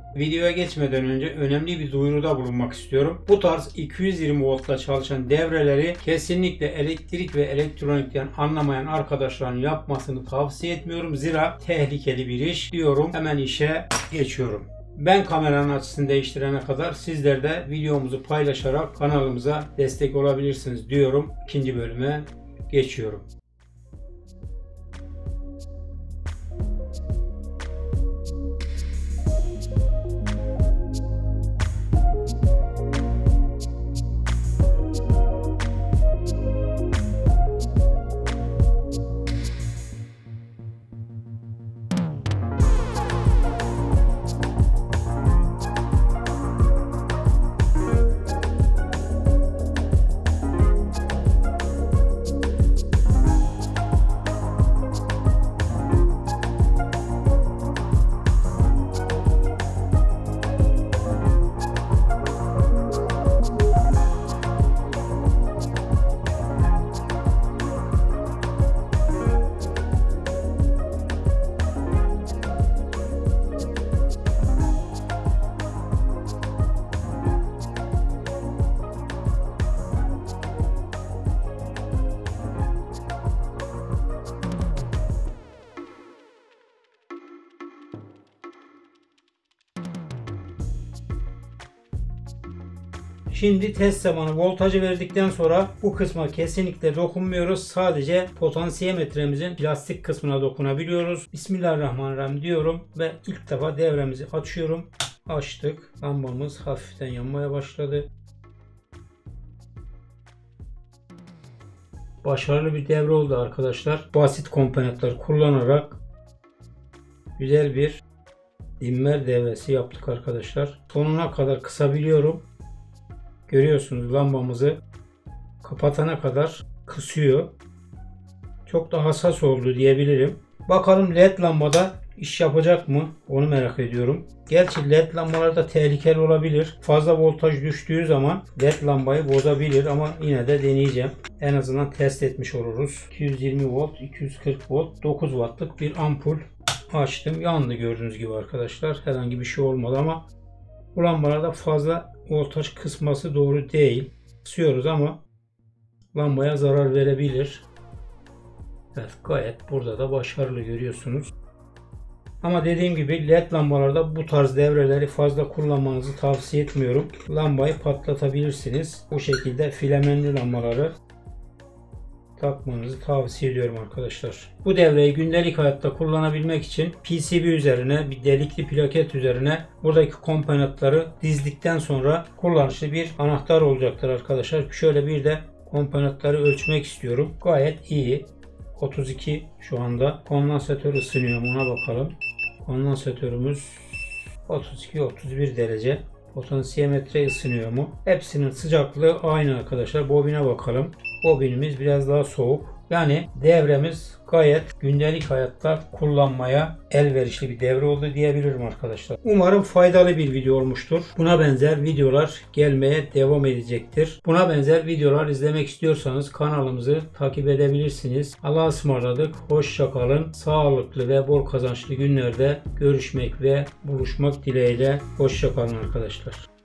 Videoya geçmeden önce önemli bir duyuruda bulunmak istiyorum. Bu tarz 220 voltla çalışan devreleri kesinlikle elektrik ve elektronikten anlamayan arkadaşların yapmasını tavsiye etmiyorum. Zira tehlikeli bir iş diyorum. Hemen işe geçiyorum. Ben kameranın açısını değiştirene kadar sizler de videomuzu paylaşarak kanalımıza destek olabilirsiniz diyorum. İkinci bölüme geçiyorum. Şimdi test zamanı voltajı verdikten sonra bu kısma kesinlikle dokunmuyoruz. Sadece potansiyometremizin plastik kısmına dokunabiliyoruz. Bismillahirrahmanirrahim diyorum ve ilk defa devremizi açıyorum. Açtık. Lambamız hafiften yanmaya başladı. Başarılı bir devre oldu arkadaşlar. Basit komponentler kullanarak güzel bir dimmer devresi yaptık arkadaşlar. Sonuna kadar kısabiliyorum. Görüyorsunuz lambamızı kapatana kadar kısıyor. Çok da hassas oldu diyebilirim. Bakalım led lambada iş yapacak mı? Onu merak ediyorum. Gerçi led lambalarda tehlikeli olabilir. Fazla voltaj düştüğü zaman led lambayı bozabilir ama yine de deneyeceğim. En azından test etmiş oluruz. 220 volt, 240 volt, 9 wattlık bir ampul açtım. Yandı gördüğünüz gibi arkadaşlar. Herhangi bir şey olmadı ama bu lambalarda fazla voltaj kısması doğru değil. Kısıyoruz ama lambaya zarar verebilir. Evet, gayet burada da başarılı görüyorsunuz. Ama dediğim gibi led lambalarda bu tarz devreleri fazla kullanmanızı tavsiye etmiyorum. Lambayı patlatabilirsiniz. Bu şekilde filemenli lambaları takmanızı tavsiye ediyorum arkadaşlar. Bu devreyi gündelik hayatta kullanabilmek için PCB üzerine bir delikli plaket üzerine buradaki komponentleri dizdikten sonra kullanışlı bir anahtar olacaktır arkadaşlar. Şöyle bir de komponentleri ölçmek istiyorum. Gayet iyi. 32 şu anda. Kondansatör ısınıyor mu ona bakalım. Kondansatörümüz 32-31 derece. Potansiyometre ısınıyor mu? Hepsinin sıcaklığı aynı arkadaşlar. Bobine bakalım. Bobinimiz biraz daha soğuk. Yani devremiz gayet gündelik hayatta kullanmaya elverişli bir devre oldu diyebilirim arkadaşlar. Umarım faydalı bir video olmuştur. Buna benzer videolar gelmeye devam edecektir. Buna benzer videolar izlemek istiyorsanız kanalımızı takip edebilirsiniz. Allah'a ısmarladık. Hoşça kalın. Sağlıklı ve bol kazançlı günlerde görüşmek ve buluşmak dileğiyle. Hoşça kalın arkadaşlar.